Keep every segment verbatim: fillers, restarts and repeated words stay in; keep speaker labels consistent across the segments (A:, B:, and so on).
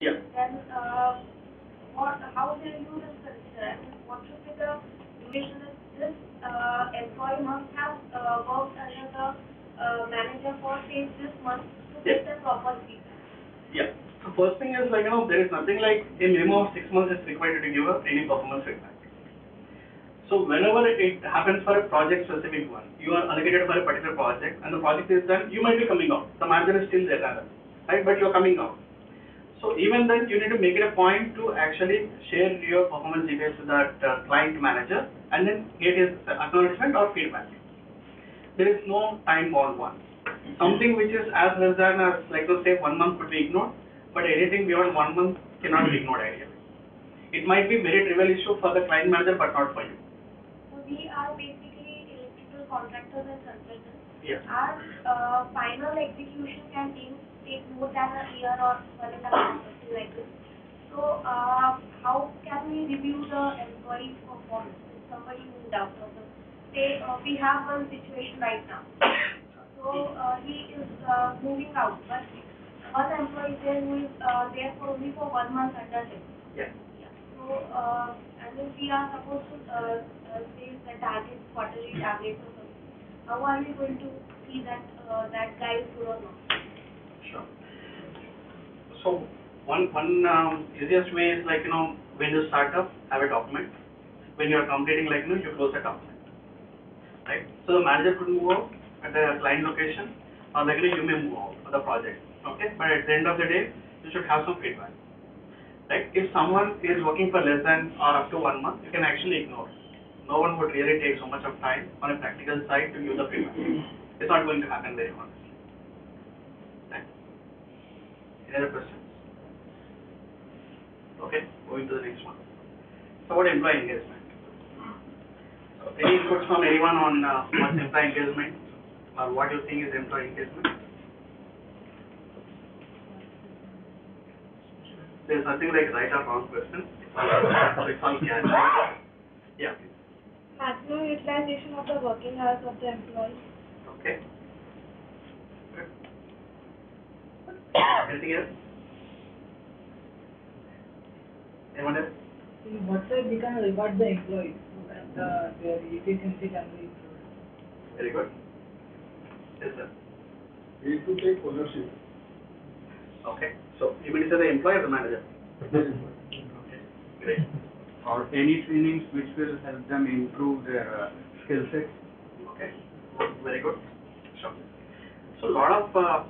A: Yeah.
B: Then uh, what? How will you will consider? I mean, what should be the duration that this uh, employee must have uh, worked under the uh, manager for say this month to get the proper feedback?
A: Yeah. So first thing is like, you know, there is nothing like a minimum of six months is required to give a any performance feedback. So whenever it happens for a project specific one, you are allocated for a particular project and the project is done, you might be coming out. The manager is still there, rather, right? But you are coming out. So even then, you need to make it a point to actually share your performance details to that uh, client manager and then get his acknowledgement or feedback. There is no time bound one. Something which is as less than as like to say one month could be ignored, but anything beyond one month cannot be ignored ideally. It might be very trivial issue for the client manager, but not for you.
B: So we are basically electrical contractors and consultants.
A: Yeah.
B: Our uh, final execution can take, take more than a year or one and a half, something like this. So uh, how can we review the employee's performance? If somebody is in doubt of the, say uh, we have one situation right now. So uh, he is uh, moving out, but one employee there who is uh, there for only for one month under him.
A: Yeah.
B: So, uh, and if we are supposed to uh, uh, say the target, quarterly targets or something, how are we going to see that uh, that guy is good or not?
A: Sure. So one one um, easiest way is like, you know, when you start up, have a document. When you are completing, like, you know, you close the document. Right. So the manager could move out at the client location, or like, you know, you may move out for the project. Okay. But at the end of the day, you should have some feedback. Right? If someone is working for less than or up to one month, you can actually ignore. No one would really take so much of time on a practical side to give the feedback. It's not going to happen very honestly. Right? Any other questions? Okay, moving to the next one. So what employee engagement? So any inputs from anyone on uh, what's employee engagement or what you think is employee engagement? There's nothing like right or wrong question. So it's all can. Yeah.
B: Maximum utilization of the working hours of the employee.
A: Okay. Good. Anything else? Anyone else?
C: In what way we can reward the employees so that uh, their efficiency can be improved?
A: Very good. Yes, sir.
D: We need to take ownership.
A: Okay. So you mean to say the employer or the manager? Okay. Great.
D: Or any trainings which will help them improve their uh, skill set.
A: Okay. Very good. Sure. So a lot of uh,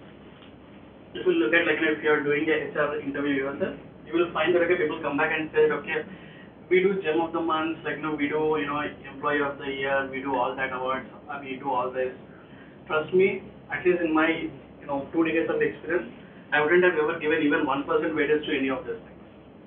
A: if you look at like, you know, if you are doing a H R interview yourself, you will find that okay, people come back and say, okay, we do gem of the month, like, you know, we do, you know, employee of the year, we do all that awards, uh, we do all this. Trust me, at least in my, you know, two decades of experience, I wouldn't have ever given even one percent weightage to any of these things.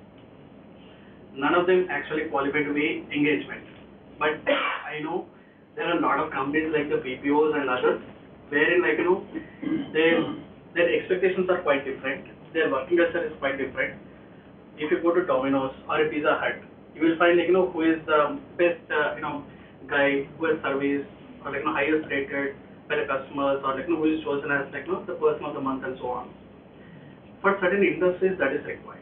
A: None of them actually qualify to be engagement. But I know there are a lot of companies like the B P Os and others, wherein, like, you know, their their expectations are quite different. Their working culture is quite different. If you go to Domino's or a Pizza Hut, you will find, like, you know, who is the best, uh, you know, guy who has service or, like, you know, highest rated by the customers, or, like, you know, who is chosen as, like, you know, the person of the month and so on. For certain industries, that is required.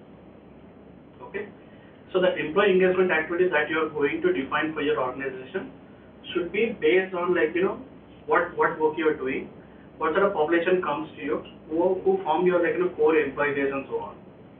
A: Okay. So the employee engagement activities that you are going to define for your organization should be based on, like, you know, what what work you are doing, what sort of population comes to you, who who form your, like, you know, core employee base and so on.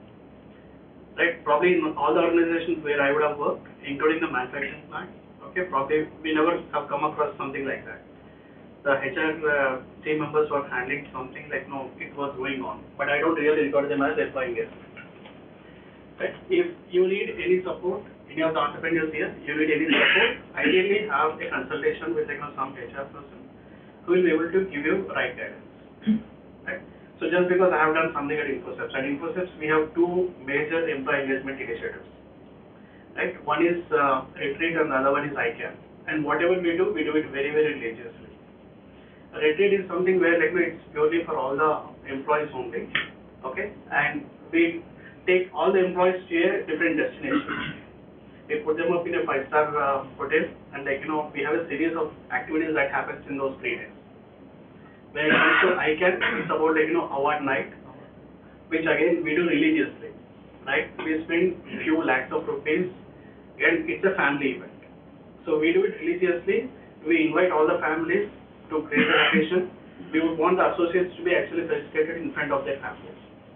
A: Right? Probably in all the organizations where I would have worked, including the manufacturing plant, okay, probably we never have come across something like that. The H R uh, team members were handling something like, no, it was going on, but I don't really regard them as employee engagement. Right? If you need any support, any of the entrepreneurs here, you need any support, ideally have a consultation with, like, you know, some H R person who will be able to give you right guidance. Right? So just because I have done something at Infosys, at Infosys we have two major employee engagement initiatives. Right? One is uh, retreat and the other one is I CAN. And whatever we do, we do it very, very religiously. A retreat is something where, like, it's purely for all the employees only. Okay? And we take all the employees to a different destination. We put them up in a five-star uh, hotel, and, like, you know, we have a series of activities that happens in those three days. When it comes to I CAN, it's about, like, you know, award night, which again we do religiously, right? We spend few lakhs of rupees, and it's a family event. So we do it religiously. We invite all the families to create an occasion. We would want the associates to be actually felicitated in front of their families,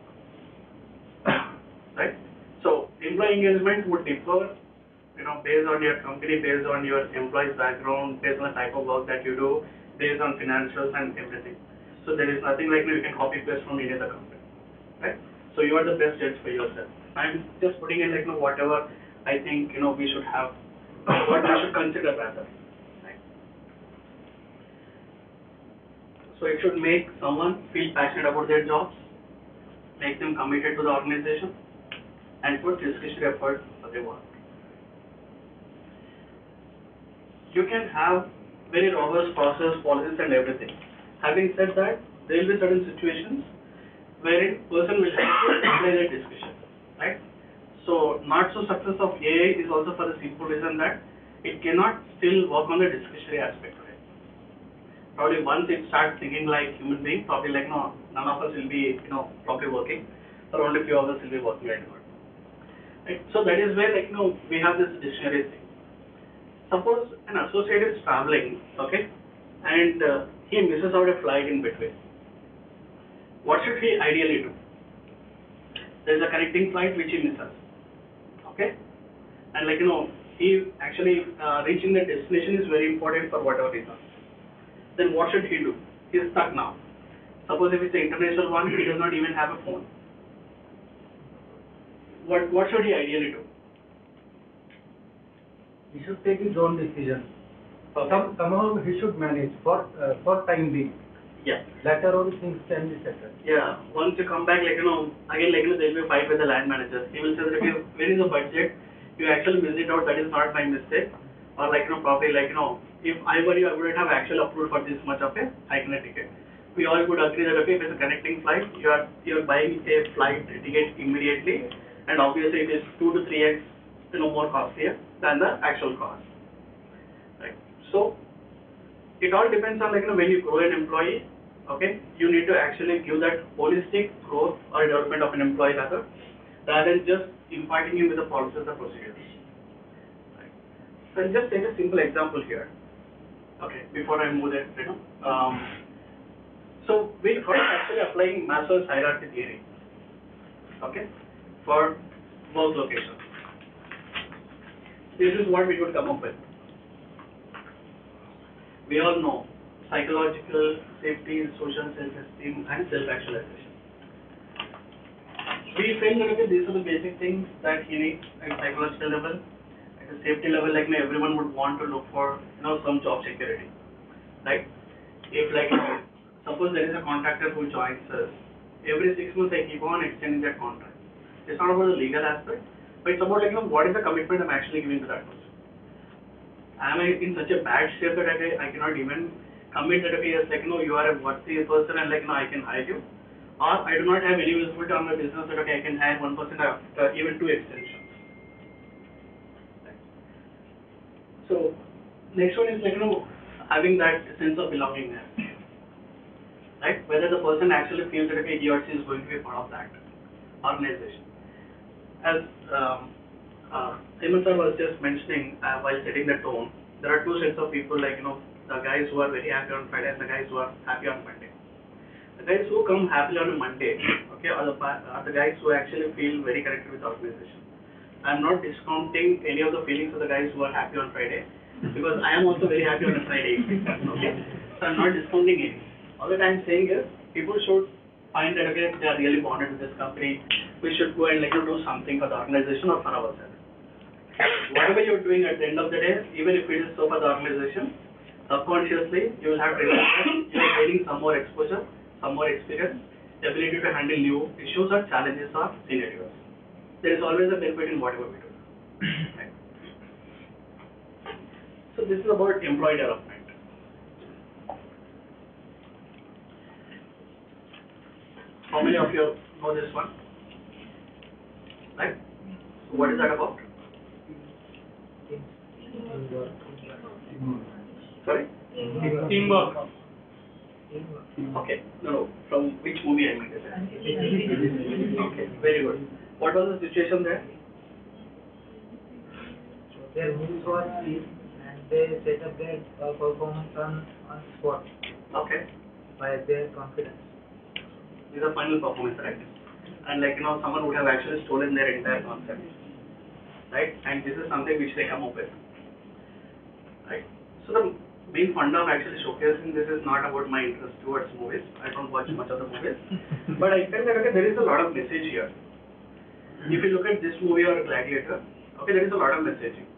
A: right? So employee engagement would differ, you know, based on your company, based on your employee's background, based on the type of work that you do, based on financials and everything. So there is nothing like you can copy paste from any other company, right? So you are the best judge for yourself. I'm just putting in like you know, whatever I think you know we should have, what we should consider rather. Right? So it should make someone feel passionate about their jobs, make them committed to the organization, and put discretionary effort for their work. You can have very robust process, policies and everything. Having said that, there will be certain situations wherein person will have to apply their discretion, right? So not so success of A I is also for the simple reason that it cannot still work on the discretionary aspect, right? Probably once it starts thinking like human being, probably like no, none of us will be you know probably working, or only few of us will be working right now. Right? So that is where like you know we have this dictionary thing. Suppose an associate is traveling, okay, and uh, he misses out a flight in between. What should he ideally do? There is a connecting flight which he misses, okay, and like you know, he actually uh, reaching the destination is very important for whatever reason. Then what should he do? He is stuck now. Suppose if it's an international one, he does not even have a phone. What what should he ideally do?
E: He should take his own decision.
A: Okay.
E: Some, somehow he should manage for uh, for time being.
A: Yeah.
E: Later on things can be settled.
A: Yeah. Once you come back, like you know, again like you know, there will be a fight with the land manager. He will say that okay, where is the budget? You actually missed it out. That is not my mistake. Or like you know, probably like you know, if I were you, I wouldn't have actually approved for this much of a itinerary ticket. We all would agree that okay, if it's a connecting flight, you are you are buying a flight ticket immediately, and obviously it is two to three x you know more costlier than the actual cost. Right. So it all depends on like you know when you grow an employee, okay, you need to actually give that holistic growth or development of an employee rather, rather than just imparting him with the policies or procedures. Right. So I'll just take a simple example here. Okay, before I move there, you know. Um, so we first actually applying Maslow's hierarchy theory, okay, for work location. This is what we could come up with. We all know psychological, safety, social self-esteem, and self-actualization. We feel that okay, these are the basic things that he needs at psychological level. At a safety level, like you know, everyone would want to look for you know some job security, right? If like you know, suppose there is a contractor who joins us, every six months I keep on extending that contract. It's not about the legal aspect, but it's about like you know what is the commitment I'm actually giving to that person. Am I in such a bad shape that I, I cannot even commit that okay, yes, like you know you are a worthy person and like you know I can hire you, or I do not have any visibility on my business that okay I can hire one person after even two extensions. Right. So next one is like you know having that sense of belongingness, right? Whether the person actually feels that okay he or she is going to be part of that organization. As um, uh, Simon sir was just mentioning uh, while setting the tone, there are two sets of people like you know the guys who are very happy on Friday and the guys who are happy on Monday. The guys who come happily on a Monday, okay, are the, are the guys who actually feel very connected with the organization. I'm not discounting any of the feelings of the guys who are happy on Friday because I am also very happy on a Friday, okay. So I'm not discounting it. All that I'm saying is people should find that okay they are really bonded with this company. We should go and like you know, do something for the organization or for ourselves. Whatever you're doing at the end of the day, even if it is so for the organization, subconsciously you will have to realize that you are gaining some more exposure, some more experience, ability to handle new issues or challenges or scenarios. There is always a benefit in whatever we do. Right. So this is about employee development. How many of you know this one? Right? So what is that about? Sorry?
C: Teamwork.
A: Okay, no, no, from which movie I mean to say. Okay, very good. What was the situation there?
F: So their moves were seen and they set up their uh, performance on, on spot
A: Okay,
F: by their confidence.
A: this is the final performance, right? And like, you know, someone would have actually stolen their entire concept, right? And this is something which they come up with, right? So the main funda of actually showcasing this is not about my interest towards movies. I don't watch much of the movies, but I felt that okay, there is a lot of message here. If you look at this movie or Gladiator, okay, there is a lot of messaging.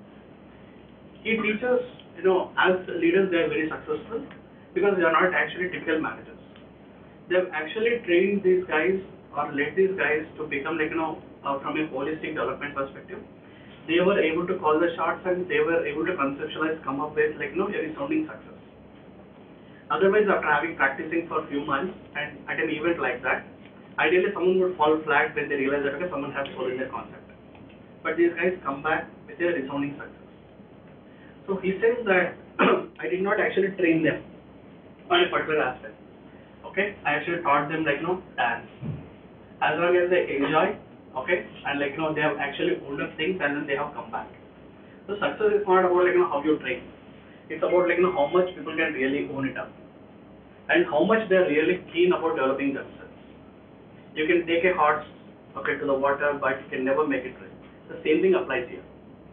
A: He teaches, you know, as leaders they are very successful because they are not actually typical managers. They have actually trained these guys or led these guys to become like, you know, uh, from a holistic development perspective. They were able to call the shots and they were able to conceptualize, come up with like, you know, a resounding success. Otherwise, after having practicing for a few months and at an event like that, ideally someone would fall flat when they realize that okay, someone has stolen their concept. But these guys come back with a resounding success. So he says that I did not actually train them on a particular aspect. Okay, I actually taught them like, you know, dance. As long as they enjoy, okay, and like, you know, they have actually owned up things and then they have come back. So success is not about like, you know, how you train. It's about like, you know, how much people can really own it up and how much they are really keen about developing themselves. You can take a horse, okay, to the water, but you can never make it drink. The same thing applies here.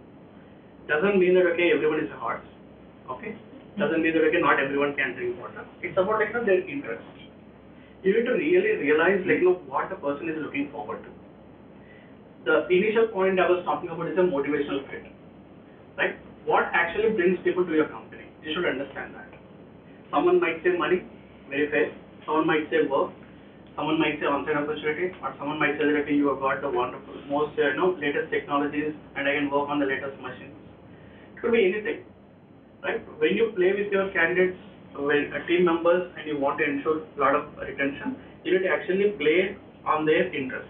A: Doesn't mean that okay, everyone is a horse. Okay, doesn't mean that okay, not everyone can drink water. It's about like, you know, their interest. You need to really realize like, you know, what a person is looking forward to. The initial point I was talking about is a motivational fit, right? What actually brings people to your company? You should understand that. Someone might say money, very fair. Someone might say work. Someone might say on-site opportunity, or someone might say that okay, you have got the wonderful, most uh, you know, latest technologies, and I can work on the latest machines. It could be anything, right? When you play with your candidates, when uh, team members, and you want to ensure a lot of retention, you need to actually play on their interest.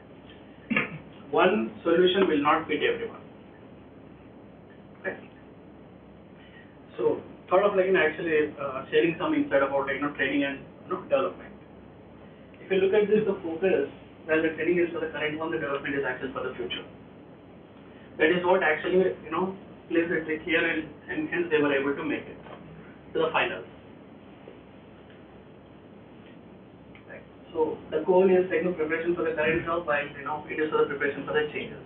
A: One solution will not fit everyone. Okay. So, thought of like, you know, actually uh, sharing some insight about like, you know, training and, you know, development. If you look at this, the focus, well, the training is for the current one, the development is actually for the future. That is what actually, you know, plays the trick here, and, and hence they were able to make it to the finals. Right. So the goal is like, you know, preparation for the current job, while you know it is for the preparation for the changes.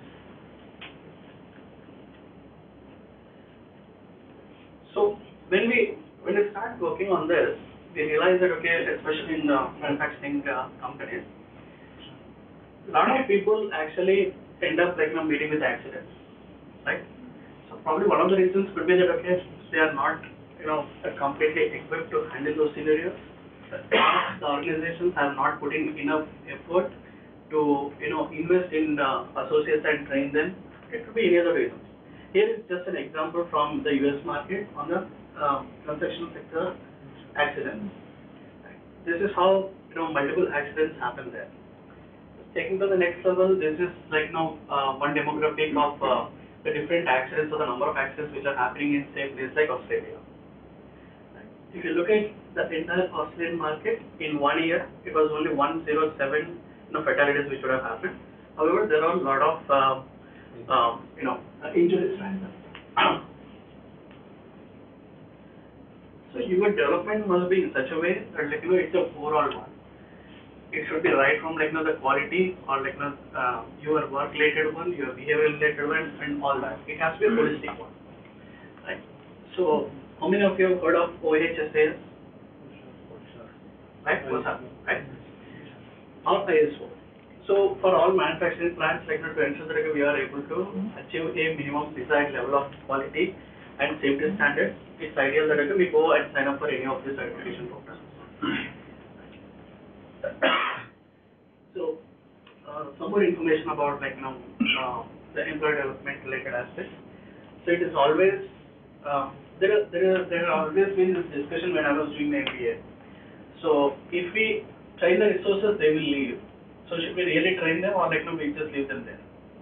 A: So when we when we start working on this, we realize that okay, especially in the manufacturing uh, companies, a lot of people actually end up like, you know, meeting with accidents, right? So probably one of the reasons could be that okay, they are not, you know, completely equipped to handle those scenarios. The organizations have not put in enough effort to, you know, invest in uh, associates and train them. It could be any other reasons. Here is just an example from the U S market on the uh, construction sector accidents. This is how, you know, multiple accidents happen there. Taking to the next level, this is like now uh, one demographic of uh, the different accidents or the number of accidents which are happening in say place like Australia. Right. If you look at the entire Australian market, in one year it was only one hundred seven, you know, fatalities which would have happened. However, there are a lot of uh, uh, you know uh, injuries. So your development must be in such a way that like, you know, it's a overall one. It should be right from like, you know, the quality or like, you know, uh, your work related one, your behavior related one, and all that. It has to be a holistic one, right? So how many of you have heard of O H S A S? Right? What's that? Right? Or I S O. So for all manufacturing plants, like, you know, to ensure that we are able to achieve a minimum desired level of quality and safety standards, it's ideal that we go and sign up for any of these certification programs. So, uh, some more information about like, you know, uh, the employee development related aspects. So it is always uh, there are there are there are always been this discussion when I was doing my M B A. So if we train the resources, they will leave. So should we really train them, or like, you know, we just leave them there?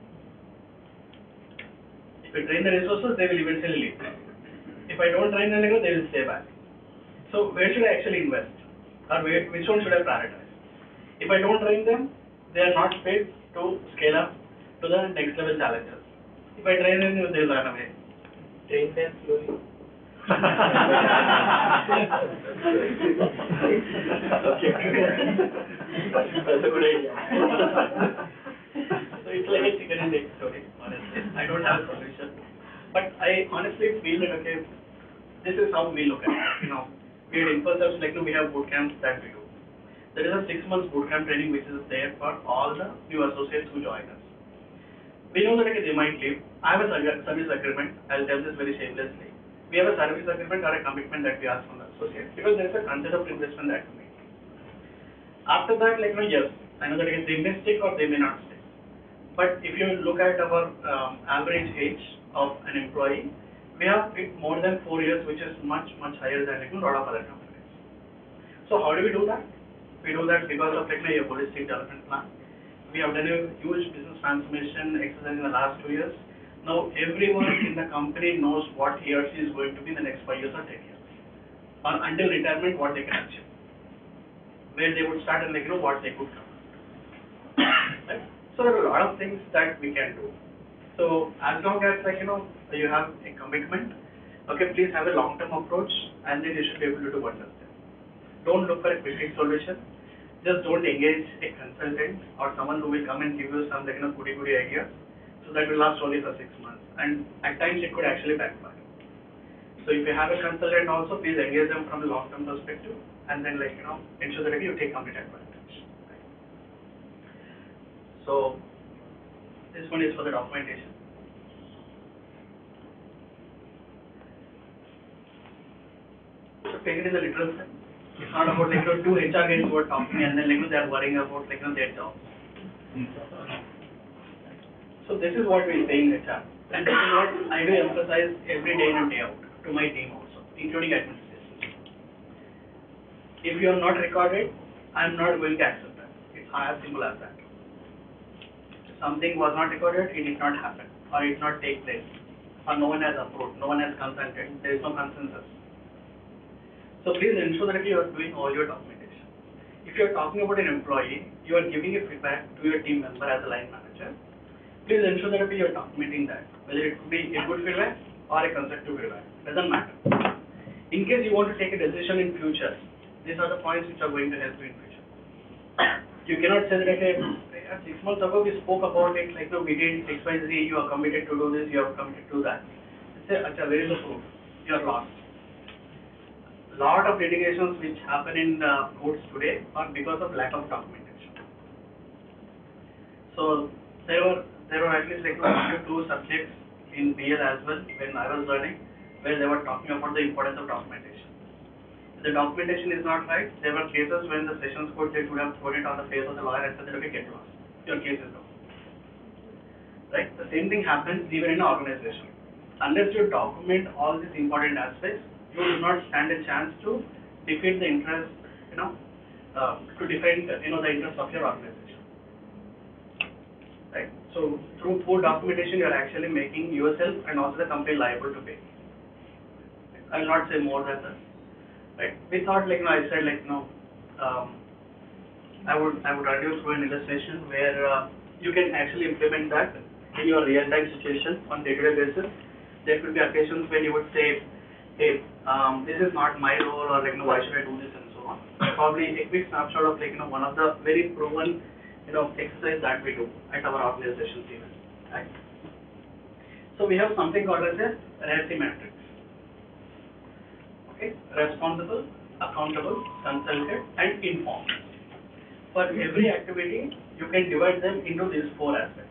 A: If we train the resources, they will eventually leave. If I don't train them, they will stay back. So where should I actually invest? or whi- which one should I prioritize? If I don't train them, they are not fit to scale up to the next level challenges. If I train them, they'll run away.
F: Train them slowly.
A: Okay. That's a good idea. So it's like a chicken and egg story, honestly. I don't have a solution. But I honestly feel that, okay, this is how we look at it. You know, we at Infosys, like, you know, we have boot camps that we do. There is a six months boot camp training which is there for all the new associates who join us. We know that, okay, they might leave. I have a ser- service agreement. I'll tell this very shamelessly. We have a service agreement or a commitment that we ask from the associate because there is a concept of investment that we make. After that, like, you know, yes, I know that they may stick or they may not stick. But if you look at our um, average age of an employee, we have more than four years, which is much, much higher than, like, a lot of other companies. So how do we do that? We do that because of, like, a holistic development plan. We have done a huge business transformation exercise in the last two years. Now everyone in the company knows what he or she is going to be in the next five years or ten years. Or until retirement, what they can achieve. Where they would start and, like, you know, what they could come. Right? So there are a lot of things that we can do. So as long as, like, you know, you have a commitment, okay, please have a long-term approach and then you should be able to do wonders there. Don't look for a quick fix solution. Just don't engage a consultant or someone who will come and give you some, like, you know, goody goody ideas. So that will last only for six months. And at times it could actually backfire. So if you have a consultant also, please engage them from a long-term perspective and then, like, you know, ensure that you take complete advantage. Right? So this one is for the documentation. So take it in the literal sense. It's not about, like, you know, two H R guys who are talking and then, like, you know, they are worrying about, like, you know, their jobs. So this is what we say in H R, and this is what I do emphasize every day in and day out to my team also, including administration. If you are not recorded, I am not going to accept that. It's as simple as that. If something was not recorded, it did not happen, or it did not take place, or no one has approved, no one has consented, there is no consensus. So please ensure that you are doing all your documentation. If you are talking about an employee, you are giving a feedback to your team member as a line manager. Please ensure that you are documenting that, whether it could be a good feedback or a constructive feedback, doesn't matter. In case you want to take a decision in future, these are the points which are going to help you in future. You cannot say that, okay, six months ago we spoke about it, like, no, we did X Y Z, you are committed to do this, you are committed to do that. Say, acha, where is the proof? You are lost. Lot of litigations which happen in the courts today are because of lack of documentation. So there were there were at least, like, one or two subjects in B L as well when I was learning, where they were talking about the importance of documentation. If the documentation is not right, there were cases when the sessions court judge would have thrown it on the face of the lawyer and said, okay, get lost, your case is gone. Right? The same thing happens even in an organization. Unless you document all these important aspects, you will not stand a chance to defeat the interest, you know, uh, to defend, you know, the interest of your organization. Right? So through poor documentation, you are actually making yourself and also the company liable to pay. I will not say more than that. Right? We thought, like, you know, I said, like, you know, um, I would I would run you through an illustration where uh, you can actually implement that in your real-time situation on day-to-day basis. There could be occasions when you would say, hey, um, this is not my role, or, like, you know, why should I do this and so on. Probably a quick snapshot of, like, you know, one of the very proven, you know, exercise that we do at our organizations even. Right? So we have something called as a R A C I matrix. Okay, responsible, accountable, consulted, and informed. For every activity, you can divide them into these four aspects.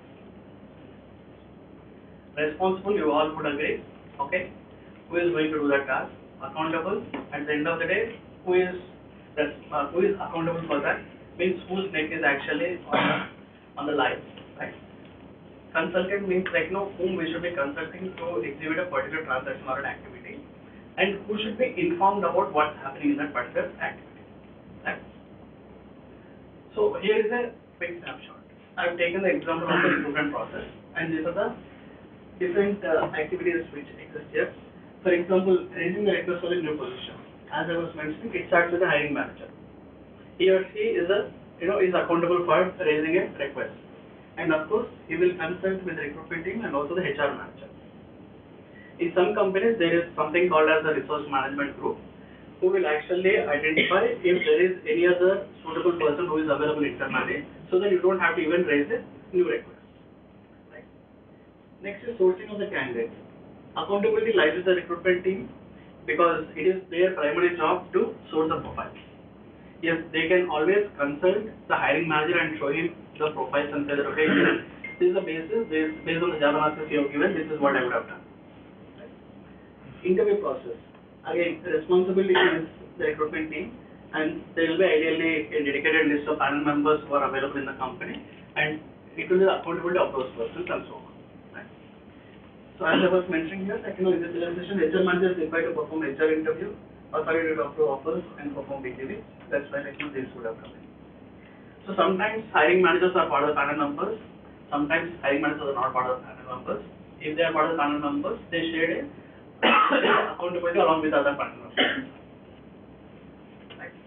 A: Responsible, you all would agree. Okay. Who is going to do that task? Accountable, at the end of the day, who is that, uh, who is accountable for that? Means whose neck is actually on the, on the line, right? Consultant means, like, you know, whom we should be consulting to execute a particular transaction or an activity, and who should be informed about what's happening in that particular activity, right? So here is a quick snapshot. I have taken the example of the recruitment process, and these are the different uh, activities which exist here. For example, raising the request for a new position. As I was mentioning, it starts with the hiring manager. he or she is a, you know, is accountable for raising a request. And of course, he will consult with the recruitment team and also the H R manager. In some companies, there is something called as a resource management group, who will actually identify if there is any other suitable person who is available internally, so that you don't have to even raise a new request. Right. Next is sourcing of the candidates. Accountability lies with the recruitment team because it is their primary job to source the profiles. Yes, they can always consult the hiring manager and show him the profiles and say that, okay, this is the basis, this, based on the job analysis you have given, this is what I would have done. Right. Interview process. Again, the responsibility is the recruitment team, and there will be ideally a dedicated list of panel members who are available in the company, and it will be the accountability of those persons and so on. Right. So as I was mentioning here, like, you know, in this presentation, H R manager is required to perform H R interview, authority to approve offers, and perform B T V. That's why, like, you know, this would have come in. So sometimes hiring managers are part of the panel members, sometimes hiring managers are not part of the panel members. If they are part of the panel members, they share a accountability along with other panel members. Right.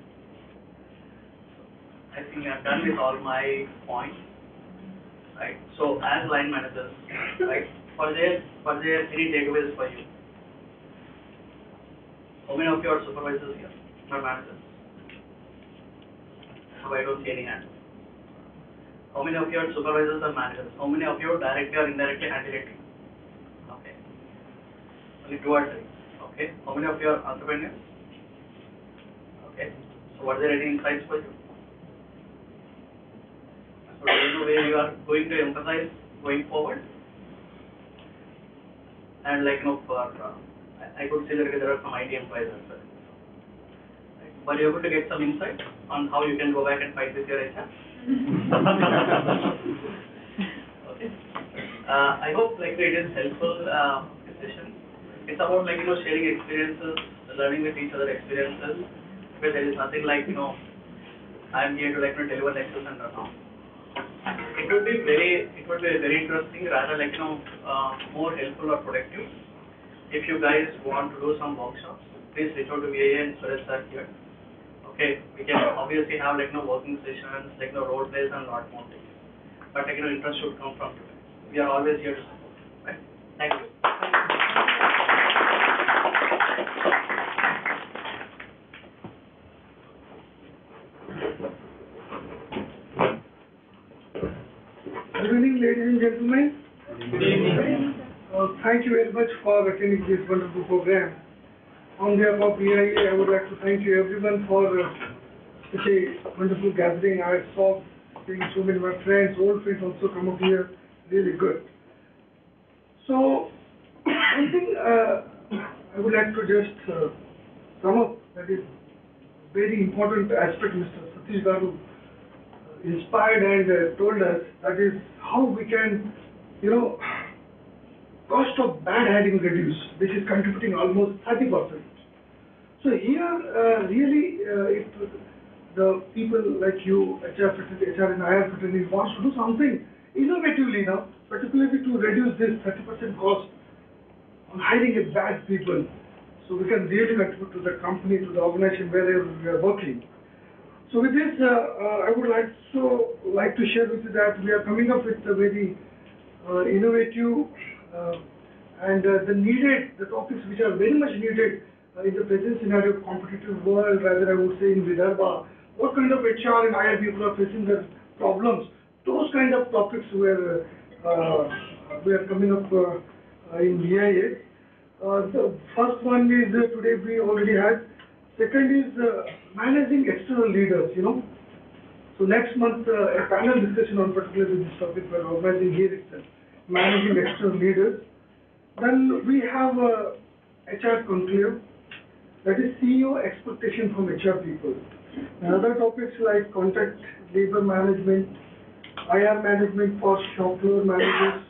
A: So I think I have done with all my points. Right. So as line managers, right, for there, for there any takeaways for you? How many of you are supervisors here, or managers? So I don't see any hands. How many of you are supervisors or managers? How many of you directly or indirectly handle a team? Okay. Only two or three. Okay. How many of you are entrepreneurs? Okay. So are there any insights for you? So do you know where you are going to emphasize going forward? And like, you know, for, uh, I, I could say that there are some I T employees as well. Right. Were you able to get some insight on how you can go back and fight with your H R? Okay. Uh, I hope like it is helpful uh, session. It's about like, you know, sharing experiences, learning with each other experiences. But there is nothing like, you know, I am here to like, you know, deliver lectures and run off. It would be very, it would be very interesting, rather like, you know, uh, more helpful or productive. If you guys want to do some workshops, please reach out to V I A and Suresh sir here. Okay, we can obviously have like, you know, working sessions, like, you know, role plays and lot more things. But like, you know, interest should come from you. We are always here to support. Right? Thank you.
G: Good evening, ladies and gentlemen.
A: Good evening.
G: Uh, thank you very much for attending this wonderful program. On behalf of V I A, I would like to thank you everyone for uh, such a wonderful gathering. I saw seeing so many of my friends, old friends also come up here. Really good. So, one thing uh, I would like to just uh, sum up that is very important aspect Mister Satish Garu inspired and uh, told us, that is how we can, you know, cost of bad hiring reduce, which is contributing almost thirty percent. So here, uh, really, uh, if the people like you, H R fraternity, H R and I R fraternity wants to do something innovatively now, particularly to reduce this thirty percent cost on hiring a bad people, so we can really contribute to the company, to the organization wherever we are working. So with this, uh, uh, I would like so like to share with you that we are coming up with a very uh, innovative uh, and uh, the needed, the topics which are very much needed uh, in the present scenario of competitive world, rather I would say in Vidarbha. What kind of H R and I R people are facing the problems? Those kind of topics were uh, we are coming up uh, uh, in V I A. Uh, the first one is uh, today we already had. Second is uh, managing external leaders, you know. So next month, uh, a panel discussion on particularly this topic we are organizing here itself, managing external leaders. Then we have uh, H R conclave, that is C E O expectation from H R people. And other topics like contract labor management, I R management for shop floor managers,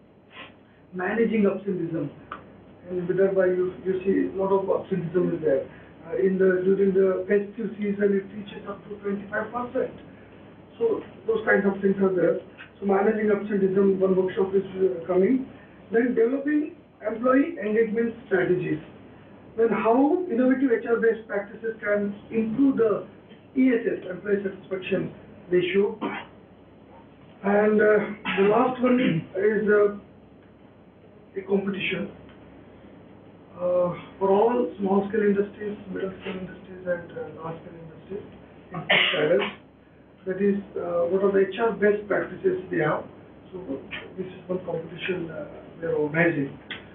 G: managing absenteeism. And Vidarbha, you, you see a lot of absenteeism is there. Uh, in the during the festive season, it reaches up to twenty-five percent. So those kinds of things are there. So managing absenteeism, one workshop is uh, coming. Then developing employee engagement strategies. Then how innovative H R-based practices can improve the E S S, employee satisfaction ratio. And uh, the last one is uh, a competition uh, for all small scale industries, middle scale industries, and uh, large scale industries in food channels. That is, uh, what are the H R best practices we have. So this is one competition uh, we are organizing.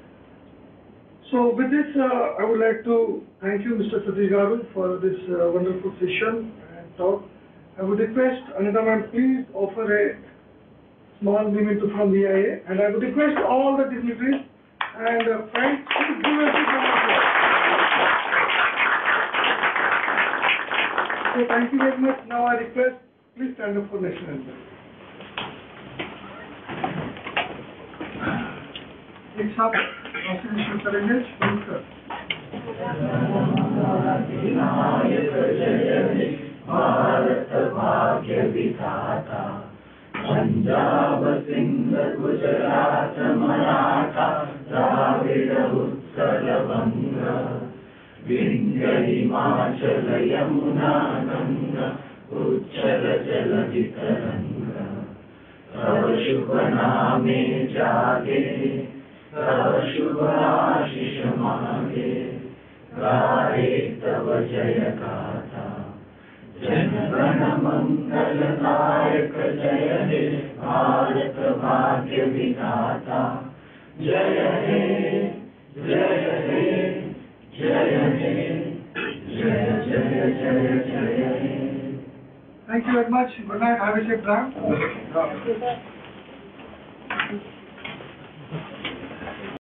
G: So with this, uh, I would like to thank you, Mister Satish Garu, for this uh, wonderful session and talk. I would request Anita ma'am, please offer a small memento from V I A, and I would request all the dignitaries and uh, friends to give us a round of applause. So thank you very much. Now I request, please stand up for national anthem. Next up, National Surrender, please sir.
H: Punjab Sindh Gujarat Maratha Dravid Utkal बंग विंध्य हिमाचल यमुना गंगा उच्चल जलधि तरंग तव शुभ नामे जागे तव शुभ आशीष मांगे गाए तव जय गाथा जन गण मंगल नायक जय हे भारत भाग्य विधाता जय हे जय हे जय हे जय जय जय जय हे.
G: Thank you very much. Good night. Have a safe drive.